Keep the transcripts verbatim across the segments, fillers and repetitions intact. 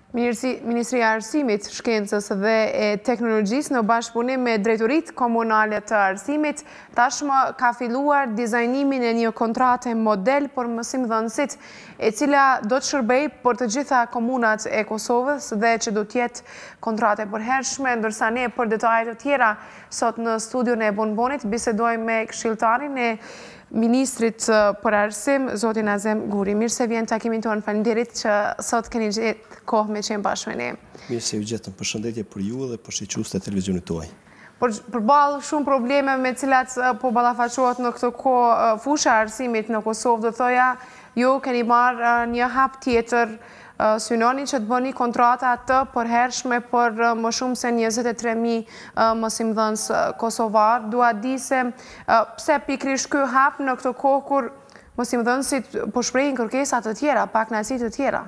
Ministria e Arsimit, Shkencës dhe e Teknologjisë në bashkëpunim me Drejtoritë Komunale të Arsimit tashmë ka filluar dizajnimin e një kontrate model për mësimdhënësit, e cila do të shërbej për të gjitha komunat e Kosovës dhe që do të jetë kontrate përhershme, ndërsa ne për detajet të tjera sot në studion e Bonbonit bisedojmë me këshilltarin e Ministrit për Arsim, zotin Azem Guri. Mirë se vjen takimin tonë, faleminderit që sot keni gjetë kohë me qenë bashkë me ne. Mirë se ju gjetëm, përshëndetje për ju dhe për shiqus të televizionit tuaj. Përballë shumë probleme me cilat po ballafaqohet në këtë kohë fusha e arsimit në Kosovë, do thoja, ju keni marrë një hap tjetër, synoni që të bëni kontrata të përhershme për më shumë se njëzet e tre mijë mësimdhënës kosovar. Dua di se pse pikrisht ky hap në këtë kohë kur mësimdhënësit po shprehin kërkesa të tjera, pakënaqësi të tjera.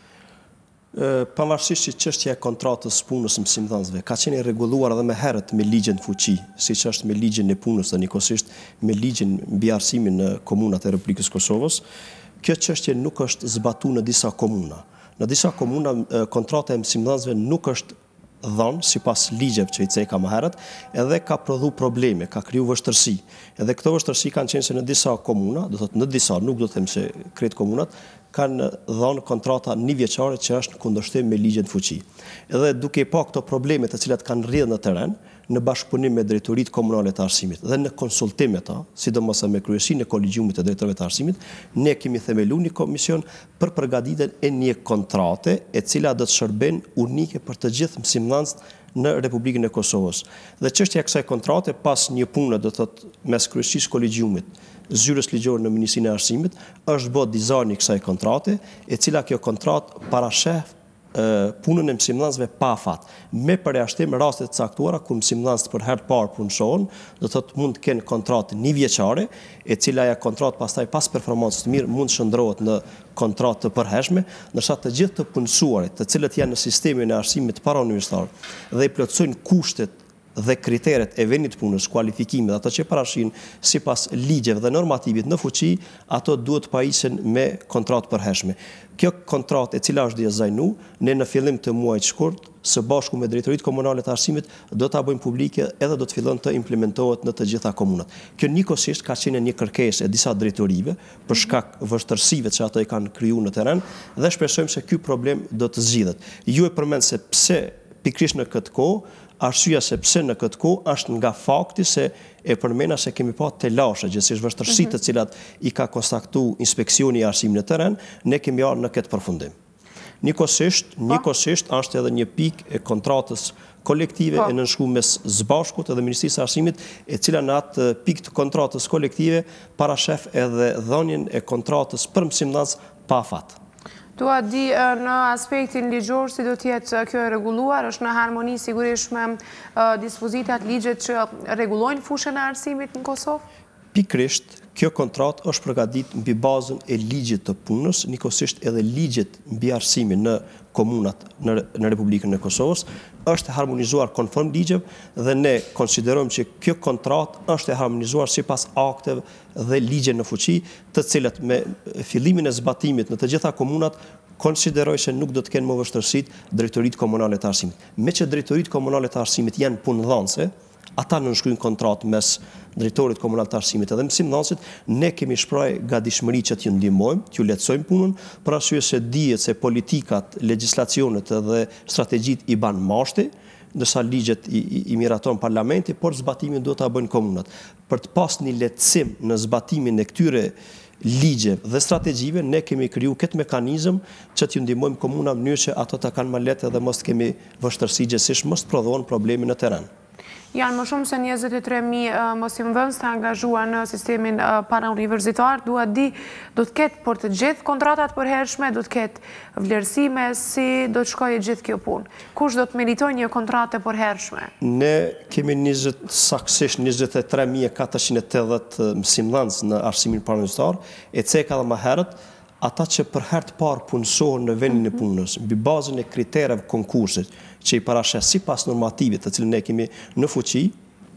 Pavarësisht që çështja e kontratës punës mësimdhënësve ka qenë rregulluar edhe më herët me ligjin fuqi, siç është me ligjin e punës dhe njëkohësisht me ligjin mbi arsimin në komunat e Republikës Kosovës, kjo çështje nuk është zbatuar në disa komuna. Në disa komuna kontrata e mësimdhënësve nuk është dhënë sipas ligjeve që i ceka më herët, edhe ka prodhu probleme, ka kriju vështirësi. Edhe këto vështirësi kanë qenë se në disa komuna, do thotë në disa, nuk do të them se krejt komunat, kanë dhënë kontrata një vjeçare që është në kundërshtim me ligjen fuqi. Edhe duke pa këto probleme të cilat kanë rrjedhur në terren, në bashkëpunim me drejtoritë komunale të arsimit dhe në konsultim me ta, sidomos me kryesinë e kolegjiumit të drejtorëve të arsimit, ne kemi themeluar një komision për përgatitjen e një kontrate e cila do të shërben unike për të gjithë mësimdhënësit në Republikën e Kosovës. Dhe çështja e kësaj kontrate pas një pune, do thotë mes kryesisë kolegjiumit, zyrës ligjore në Ministrinë e Arsimit, është bërë dizajni i kësaj kontrate, e cila kjo kontratë parashef punën e mësimdhënësve pa afat, me përjashtim raste të caktuara ku mësimdhënësit për herë të parë punësohen, do thotë mund të kenë kontratë një vjeçare, e cila ja kontratë pastaj pas performancës të mirë mund shndrohet në kontratë të përhershme, ndërsa të gjithë të punësuarit, të cilët janë në sistemin e arsimit parauniversitar dhe i plotësojnë kushtet dhe kriteret e vendit punës, kualifikimet, ato që parashin sipas ligjeve dhe normativit në fuqi, ato duhet pajisen me kontratë përhershme. Kjo kontratë e cila është dizajnuar, ne në fillim të muajit shkurt, së bashku me drejtoritë komunale të arsimit, do ta bëjmë publike edhe do të fillon të implementohet në të gjitha komunat. Kjo njëkohësisht ka qenë një kërkesë e disa drejtorive për shkak vështirësive që ato i kanë krijuar në terren dhe shpresojmë se ky problem do të zgjidhet. Ju e përmend se pse pikrisht në këtë kohë, arsyeja se pse në këtë kohë është nga fakti se e përmenda se kemi pa telashe, gjithsesi vështirësi të cilat i ka konstatuar inspeksioni i arsimit në terren, ne kemi ardhur në këtë përfundim. Njëkohësisht, njëkohësisht është edhe një pikë e kontratës kolektive e nënshkruar mes Zbashkut edhe Ministrisë së Arsimit, e cila në atë pikë të kontratës kolektive parashef edhe dhënien e kontratës për mësimdhënës pa afat. Dua di në aspektin ligjor si do të jetë kjo e rregulluar, është në harmoni sigurisht me dispozitat ligjet që rregullojnë fushën e arsimit në Kosovë? Pikrisht, kjo kontratë është përgatitur mbi bazën e ligjit të punës, njëkohësisht edhe ligjet mbi arsimin në komunat në, në Republikën e Kosovës, është harmonizuar konform ligjeve dhe ne konsiderojmë që kjo kontratë është e harmonizuar sipas akteve dhe ligje në fuqi, të cilat me fillimin e zbatimit në të gjitha komunat konsideroj se nuk do të kenë më vështirësitë drejtoritë komunale të arsimit. Me që drejtoritë komunale të arsimit janë punëdhënëse, ata nënshkruajnë kontratë mes drejtorit komunal të arsimit edhe mësimdhënësit, ne kemi shprehur gatishmëri që t'ju ndihmojmë, t'ju lehtësojmë punën, për arsye se dihet se politikat, legjislacionet dhe strategjitë i ban mashti, ndërsa ligjet i, i, i miraton parlamenti, por zbatimin duhet ta bëjnë komunat. Për të pasur një lehtësim në zbatimin e këtyre ligje dhe strategjive, ne kemi kriju këtë mekanizëm që t'ju ndihmojmë komuna në mënyrë që ato ta kanë më lehtë dhe mos të kemi vështirësi gjithsesi, mos prodhohen probleme në terren. Janë më shumë se njëzet e tre mijë mësimdhënës të angazhuar në sistemin parauniversitar. Dua di, do të ketë për të gjithë kontratat përhershme, do të ketë vlerësime, si do të shkojë gjithë kjo punë? Kush do të meritojë një kontratë përhershme? Ne kemi njëzet saktësisht njëzet e tre mijë e katërqind e tetëdhjetë mësimdhënës në arsimin parauniversitar, e ceka edhe më herët, ata që për herë të parë punësohen në vendin e punës, mbi bazën e kritereve konkursit, që i parasheh sipas normativit të cilën ne kemi në fuqi,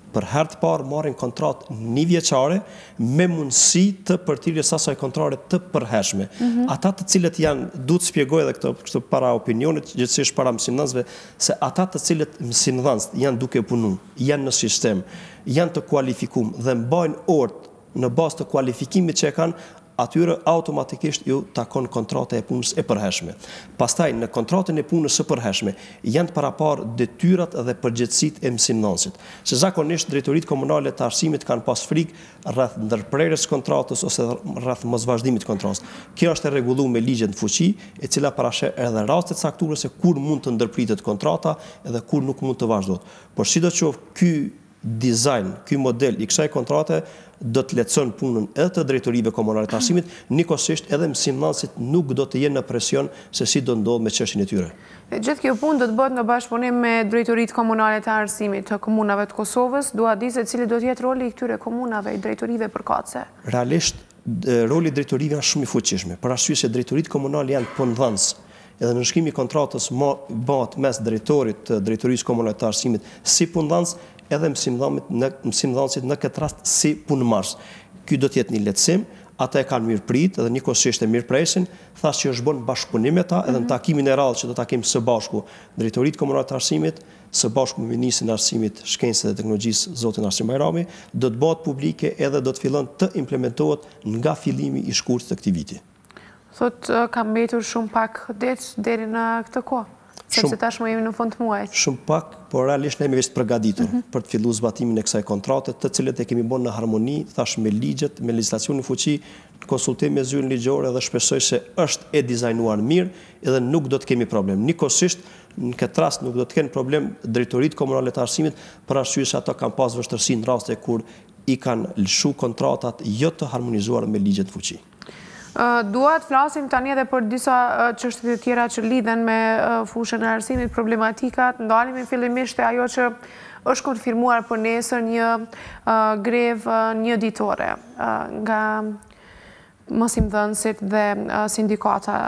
për herë të parë marrin kontratë një vjeçare me mundësi të përtirjes asaj kontrate të përhershme. Ata të cilët janë, duhet të shpjegoj edhe këtë, kështu para opinionit, gjithsesi para mësimdhënësve, se ata të cilët mësimdhënës janë duke punu, janë në sistem, janë të kualifikuar dhe mbajnë orë në bazë të kualifikimit që e kanë, atyre automatikisht ju takon kontrata e punës e përhershme. Pastaj në kontratën e punës së përhershme janë të paraparë detyrat dhe përgjegjësitë e mësimdhënësit. Se zakonisht drejtoritë komunale të arsimit kanë pas frikë rreth ndërprerjes kontratës ose rreth mosvazhdimit të kontratës. Kjo është e rregulluar me ligjen në fuqi, e cila parasheh edhe raste të caktuara se kur mund të ndërpritet kontrata edhe kur nuk mund të vazhdohet. Por sidoqoftë ky dizajn, ky model i kësaj kontrate do të lehtëson punën edhe të drejtorive komunale të arsimit, njëkohësisht edhe mësimdhënësit nuk do të jenë në presion se si do ndodhë me çështjen e tyre. Gjithë kjo punë do të bëhet në bashkëpunim me drejtoritë komunale të arsimit të komunave të Kosovës. Dua di se cili do të jetë roli i këtyre komunave, i drejtorive përkatëse. Realisht roli i drejtorive është shumë i fuqishëm, për arsye se drejtoritë komunale janë punëdhënës. Edhe në nënshkrimi i kontratës bëhet mes drejtorit të drejtorisë komunale të arsimit si punëdhënës edhe mësimdhënësit në këtë rast si punëmarrës. Ky do të jetë një lehtësim, ata e kanë mirë prit edhe njëkohësisht e mirë presin, thashë që është bën bashkëpunim me ta, edhe në takimin e radhë që do ta kemi së bashku drejtoritë komunale të arsimit, së bashku me ministrin e arsimit, shkencës dhe teknologjisë, zotin Arsim Bajrami, do të bëhet publike edhe do të fillon të implementohet nga fillimi i shkurtër të këtij viti. Thot ka mbetur shumë pak ditë deri në këtë kohë. Sepse tashmë jemi në fund të muajit. Shumë pak, por realisht ne jemi vetë të përgatitur mm -hmm. për të filluar zbatimin e kësaj kontrate, të cilët e kemi bën në harmoni, thash me ligjet, me legjislacionin fuqi, konsultim me zyrën ligjore dhe shpresoj se është e dizajnuar mirë edhe nuk do të kemi problem. Njëkohësisht, në këtë rast nuk do të kenë problem drejtoritë komunale të arsimit, për arsye se ato kanë pas vështirësi në raste kur i kanë lëshu kontratat jo të harmonizuar me ligjet fuqi. Dua të flasim tani edhe për disa çështje të tjera që lidhen me fushën e arsimit, problematikat. Ndalemi fillimisht e ajo që është konfirmuar për nesër një grevë një ditore nga mësimdhënësit dhe sindikata.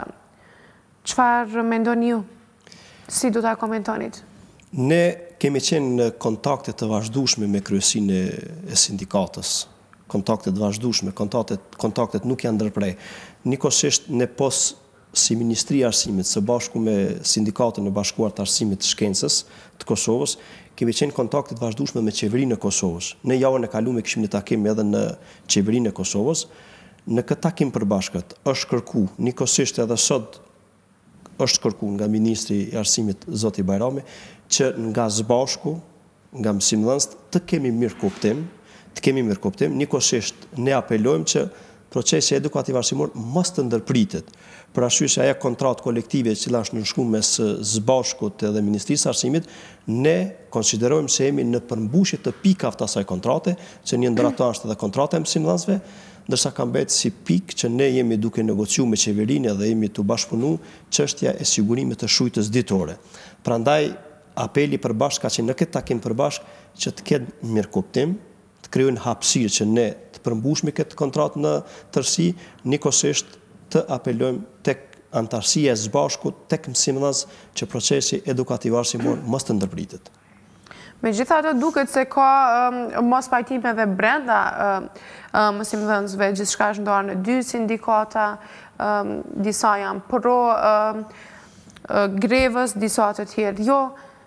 Çfarë mendoni ju? Si do ta komentonit? Ne kemi qenë në kontakte të vazhdueshme me kryesinë e sindikatës. Kontaktet vazhdueshme, kontaktet, kontaktet nuk janë ndërprej. Njëkohësisht ne pos si Ministria e Arsimit së bashku me Sindikatën e Bashkuar të Arsimit të Shkencës të Kosovës, kemi qenë kontaktet vazhdueshme me qeverinë e Kosovës. Ne javën e kaluar kishim një takim edhe në qeverinë e Kosovës. Në këtë takim përbashkët është kërku, njëkohësisht edhe sot është kërku nga Ministri i Arsimit zoti Bajrami, që nga zbashku, nga mësimdhënësit të kemi mirë kuptim, të kemi mirë kuptim, njëkohësisht ne apelojmë që procesi edukativ arsimor mos të ndërpritet, për arsye se ajo kontratë kolektive që është nënshkruar mes zbashkut edhe Ministrisë së Arsimit, ne konsiderojmë se jemi në përmbushje të pikave të asaj kontrate, që një ndër ato është edhe kontrata e mësimdhënësve, ndërsa ka mbetur si pikë që ne jemi duke negociuar me qeverinë dhe jemi të bashkëpunuar çështja e sigurimit të shujtës ditore. Prandaj apeli përbashkë ka qenë në këtë takim përbashkë që të ketë mirëkuptim, të krijojnë hapësirë që ne të përmbushmi këtë kontratë në tërësi, njëkohësisht të apelojmë tek antarësia e zbashkut, tek mësimdhënës që procesi edukativ arsimor mos të ndërpritet. Megjithatë duket se ka um, mos pajtime edhe brenda um, mësimdhënësve, gjithçka është ndarë në dy sindikata, um, disa janë pro um, uh, grevës, disa të tjerë jo.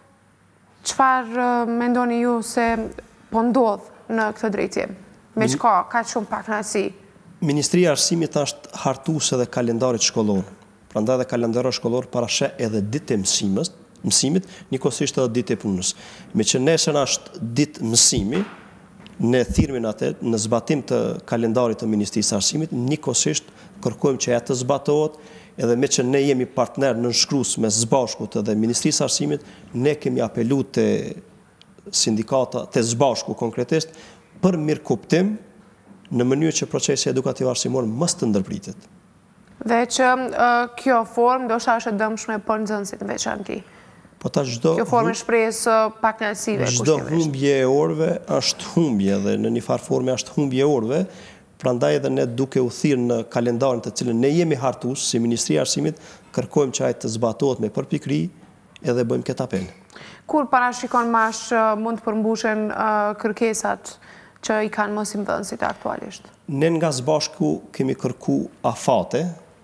Çfarë uh, mendoni ju se po ndodh në këtë drejtim? Me çka ka shumë pak kënaqësi? Ministria e Arsimit është hartuese edhe kalendarit shkollor. Prandaj edhe kalendari shkollor parasheh edhe ditë e mësimit, mësimit, njëkohësisht edhe ditë e punës. Me që nesër është ditë mësimi, ne thirrmin atë në zbatim të kalendarit të Ministrisë së Arsimit, njëkohësisht kërkojmë që ajo të zbatohet, edhe me që ne jemi partner nënshkrues me zbashkut edhe Ministrisë së Arsimit, ne kemi apeluar te sindikata, te zbashku konkretisht, për mirëkuptim në mënyrë që procesi edukativ arsimor mos të ndërpritet. Dhe që uh, kjo formë do është e dëmshme për nxënësit në veçantë. Po ta çdo kjo formë shpresë pak kënaqësive. Çdo humbje e orëve është humbje dhe në një farë forme është humbje e orëve, prandaj edhe ne duke u thirrë në kalendarin të cilën ne jemi hartues si Ministria e Arsimit, kërkojmë që ai të zbatohet me përpikëri, edhe bëjmë këtë apel. Kur parashikon mash mund të përmbushen kërkesat që i kanë mosimdhënësit aktualisht? Ne nga Zbashku kemi kërku afate,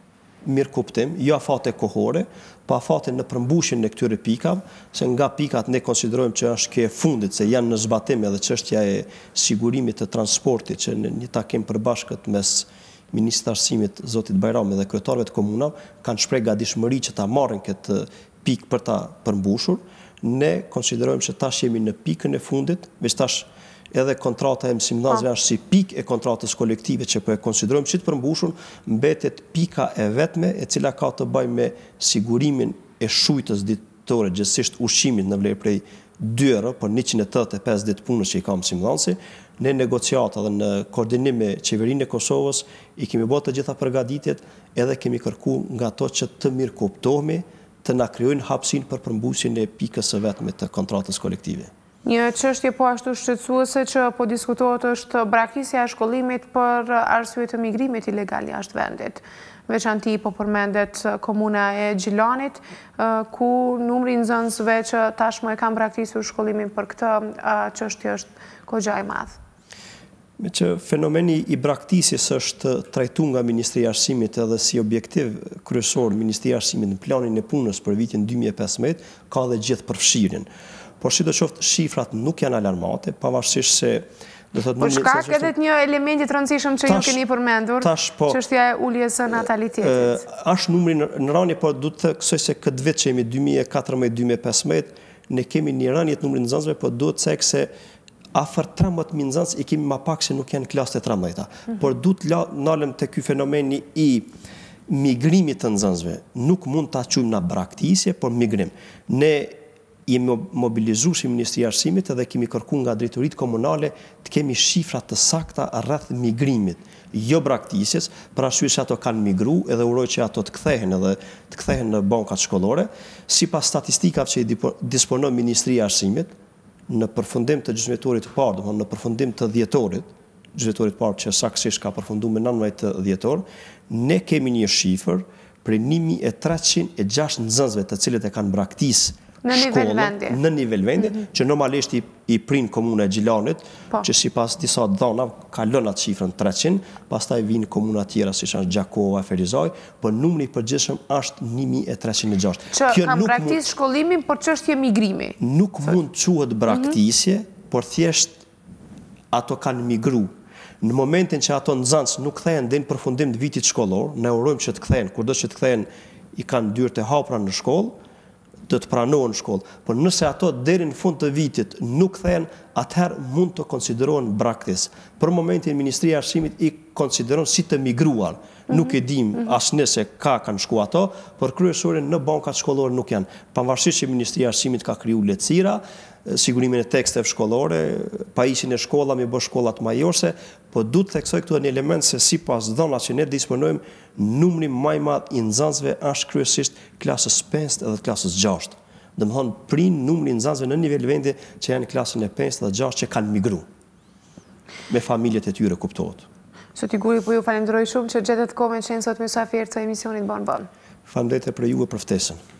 mirë kuptim, jo afate kohore, pa afate në përmbushjen e këtyre pikave, se nga pikat ne konsiderojmë që është ke fundit, se janë në zbatim edhe çështja e sigurimit të transportit, që në një takim përbashkët mes Ministrit të Arsimit, Zotit Bajrami dhe kryetarëve të komunave, kanë shpreh gatishmëri që ta marrin këtë pikë për ta përmbushur. Ne konsiderojmë që tash jemi në pikën e fundit, veç tash edhe kontrata e mësimdhënësve është si pikë e kontratës kolektive që po e konsiderojmë si të përmbushur, mbetet pika e vetme e cila ka të bëjë me sigurimin e shujtës ditore, gjithsesi ushqimit në vlerë prej dy euro për njëqind e tetëdhjetë e pesë ditë punës që i ka mësimdhënësi. Ne negociata dhe në koordinim me qeverinë e Kosovës i kemi bërë të gjitha përgatitjet, edhe kemi kërkuar nga ato që të mirë kuptohemi, të na krijojnë hapësinë për përmbusjen e pikës së vetme të kontratës kolektive. Një çështje po ashtu shqetësuese që po diskutohet është braktisja e shkollimit për arsye të migrimit ilegal jashtë vendit. Veçanti po përmendet komuna e Gjilanit, ku numri i nxënësve që tashmë e kanë braktisur shkollimin për këtë çështje është goxha e madh. Me që fenomeni i braktisjes është trajtuar nga Ministria e Arsimit edhe si objektiv kryesor Ministria e Arsimit në planin e punës për vitin dy mijë e pesëmbëdhjetë, ka dhe gjithë përfshirjen. Por sidoqoftë shifrat nuk janë alarmante, pavarësisht se do thotë por shkak edhe një elementi të rëndësishëm që ju keni përmendur, çështja e uljes së natalitetit. Është numri në rënje, por duhet të theksoj se këtë vit që jemi dy mijë e katërmbëdhjetë dy mijë e pesëmbëdhjetë, ne kemi një rënje të numrit të nxënësve, por duhet të thek se afër trembëdhjetë mijë nxënës i kemi më pak se nuk janë klasë të trembëdhjetë. Por duhet ndalem te ky fenomeni i migrimit të nxënësve. Nuk mund ta quajmë na braktisje, por migrim. Ne jemi mobilizuar si Ministria e Arsimit edhe kemi kërkuar nga drejtoritë komunale të kemi shifra të sakta rreth migrimit, jo braktisjes, për arsye se ato kanë migruar edhe uroj që ato të kthehen edhe të kthehen në bankat shkollore. Sipas statistikave që i disponon Ministria e Arsimit, në përfundim të gjysmëvjetorit të parë, domethënë në përfundim të dhjetorit, gjysmëvjetorit të parë që saktësisht ka përfunduar me nëntëmbëdhjetë dhjetor, ne kemi një shifër për një mijë e treqind e gjashtë nxënësve të cilët e kanë braktisë në nivel vendi, në nivel vendi, mm -hmm. që normalisht i, i prin komuna e Gjilanit, po. Që sipas disa dhëna ka lënë atë shifrën treqind, pastaj vinë komuna tjera siç është Gjakova, Ferizaj, por numri i përgjithshëm është një mijë e treqind e gjashtë. Që kanë braktisë shkollimin për çështje migrimi. Nuk Sot. mund quhet braktisje, mm -hmm. por thjesht ato kanë migruar. Në momentin që ato nxënës nuk kthehen deri në përfundim të vitit shkollor, ne urojmë që të kthehen, kurdo që të kthehen i kanë dyert e hapura në shkollë, të të pranohen në shkollë, por nëse ato deri në fund të vitit nuk kthehen, atëherë mund të konsiderohen braktis. Për momentin Ministria e Arsimit i konsideron si të migruar. Mm-hmm. Nuk e dim mm-hmm. as nëse ka kanë shku ato, por kryesorin në bankat shkollore nuk janë. Pavarësisht që Ministria e Arsimit ka kriju lehtësira, sigurimin e teksteve shkollore, pajisjen e shkollave, me bë shkollat majorse, po duhet të theksoj këtu një element se sipas dhënave që ne disponojmë, numri më i madh i nxënësve është kryesisht klasës pesë edhe klasës gjashtë. Domethënë prin numri i nxënësve në nivel vendi që janë klasën e pesë dhe gjashtë që kanë migruar. Me familjet e tyre kuptohet. Zoti Guri, po ju falenderoj shumë që gjetët kohë me qenë sot mysafir të emisionit Bon Bon. Faleminderit për juve për ftesën.